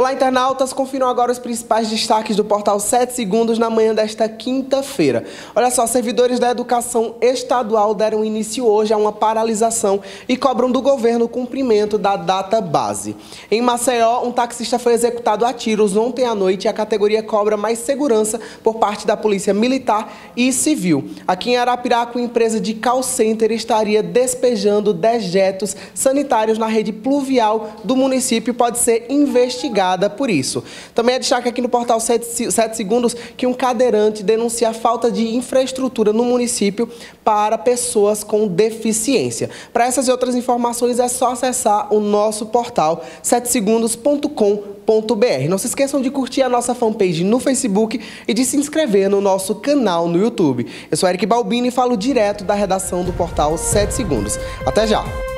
Olá, internautas! Confiram agora os principais destaques do portal 7 Segundos na manhã desta quinta-feira. Olha só, servidores da educação estadual deram início hoje a uma paralisação e cobram do governo o cumprimento da data base. Em Maceió, um taxista foi executado a tiros ontem à noite e a categoria cobra mais segurança por parte da Polícia Militar e Civil. Aqui em Arapiraca, uma empresa de call center estaria despejando dejetos sanitários na rede pluvial do município e pode ser investigada por isso. Também é destaque aqui no portal 7 Segundos que um cadeirante denuncia a falta de infraestrutura no município para pessoas com deficiência. Para essas e outras informações é só acessar o nosso portal 7segundos.com.br. Não se esqueçam de curtir a nossa fanpage no Facebook e de se inscrever no nosso canal no YouTube. Eu sou Eric Balbini e falo direto da redação do portal 7 Segundos. Até já!